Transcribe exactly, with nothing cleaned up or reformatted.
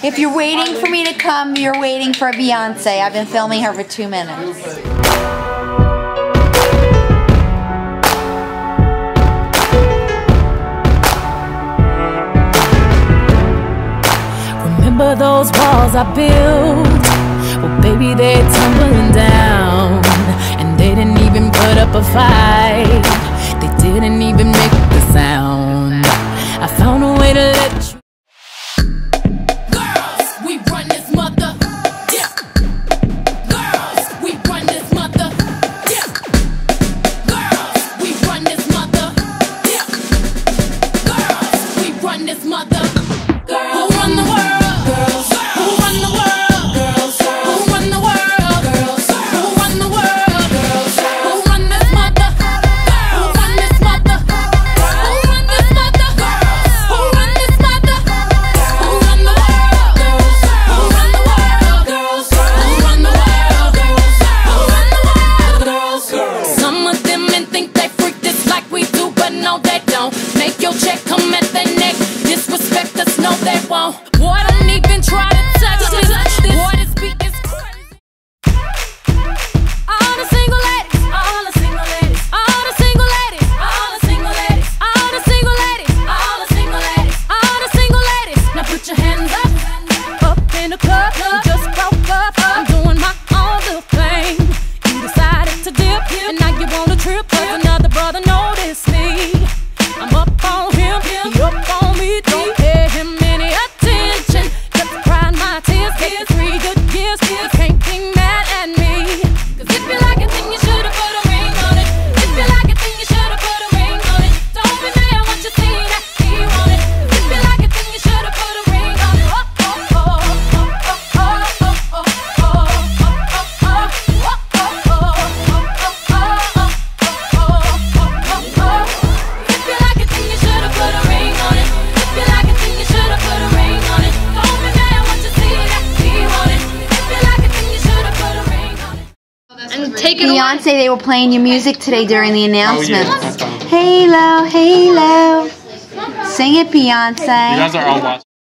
If you're waiting for me to come, you're waiting for Beyonce. I've been filming her for two minutes. Remember those walls I built? Well, baby, they're tumbling down. And they didn't even put up a fight. They didn't even make the sound. I found a way to let you. Girls, we run this mother. Yeah. Girls, we run this mother. Yeah. Girls, we run this mother. Yeah. Girls, we run this mother. Girls, who run the world? Girls, who run the world? Girls, who run the world? Girls, who run the world? Girls, who run this mother? Who run this mother? Who run this mother? Who run this mother? Who run the world? Girls, who run the world? Girls, who run the world? Girls, who run the world? Girls. Some of them men think they freak this like we do, but no, they don't. Make your check come at their neck. Disrespect us, no, they won't. Boy, don't even try to touch this. Boy, this beat is crazy. All the single ladies, all the single ladies, all the single ladies, all the single ladies, all the single ladies, all the single ladies, all the single ladies. Now put your hands up, up in the club. You just broke up. I'm doing my own little thing. You decided to dip, and now you want to trip. Cause another brother noticed me. I'm up on him, he up on me. Don't pay him any attention. Just crying my tears, getting three good years. You can't be mad at me. Cause if you like it, then you should've put a ring on it. If you like it, then you should've put a ring on it. Don't be mad once you see that he want it. If you like it, then you should've put a ring on it. Oh, oh, oh, oh, oh, oh, oh, oh, oh, oh, oh, oh. If you like it, then you should've put a ring on it. If you like it, then you should've put a ring on it. Don't be mad once you see that he want it. If you like it, then you should've put a ring on it. And take it Beyonce, they were playing your music today during the announcements. Oh, yeah. Halo, Halo. Sing it, Beyonce. You guys are all watching.